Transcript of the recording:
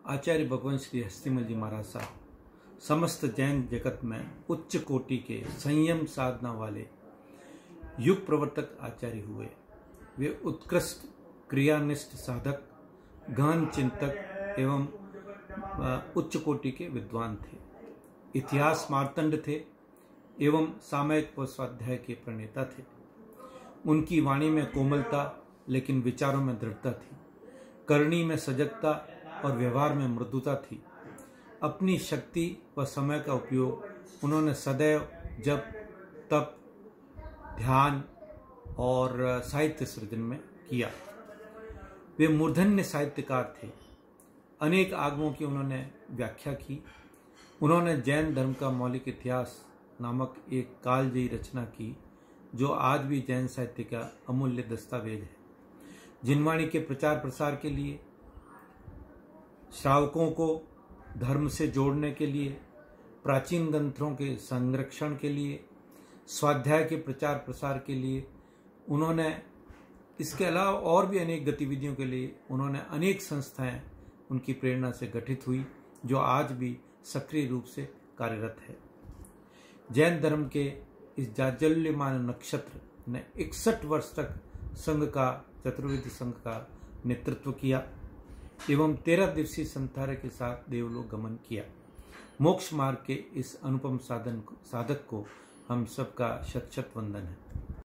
आचार्य भगवान श्री हस्तिमल जी महाराज साहब समस्त जैन जगत में उच्च कोटि के संयम साधना वाले युग प्रवर्तक आचार्य हुए। वे उत्कृष्ट क्रियानिष्ठ साधक, गहन चिंतक एवं उच्च कोटि के विद्वान थे। इतिहास मार्तंड थे एवं सामयिक व स्वाध्याय के प्रणेता थे। उनकी वाणी में कोमलता लेकिन विचारों में दृढ़ता थी। करनी में सजगता और व्यवहार में मृदुता थी। अपनी शक्ति व समय का उपयोग उन्होंने सदैव जप, तप, ध्यान और साहित्य सृजन में किया। वे मूर्धन्य साहित्यकार थे। अनेक आगमों की उन्होंने व्याख्या की। उन्होंने जैन धर्म का मौलिक इतिहास नामक एक कालजयी रचना की, जो आज भी जैन साहित्य का अमूल्य दस्तावेज है। जिनवाणी के प्रचार प्रसार के लिए, श्रावकों को धर्म से जोड़ने के लिए, प्राचीन ग्रंथों के संरक्षण के लिए, स्वाध्याय के प्रचार प्रसार के लिए उन्होंने, इसके अलावा और भी अनेक गतिविधियों के लिए उन्होंने अनेक संस्थाएं उनकी प्रेरणा से गठित हुई, जो आज भी सक्रिय रूप से कार्यरत है। जैन धर्म के इस जाज्वल्यमान नक्षत्र ने 61 वर्ष तक संघ का, चतुर्वेद संघ का नेतृत्व किया एवं 13 दिवसीय संथार्य के साथ देवलोक गमन किया। मोक्ष मार्ग के इस अनुपम साधक को हम सबका शत शत वंदन है।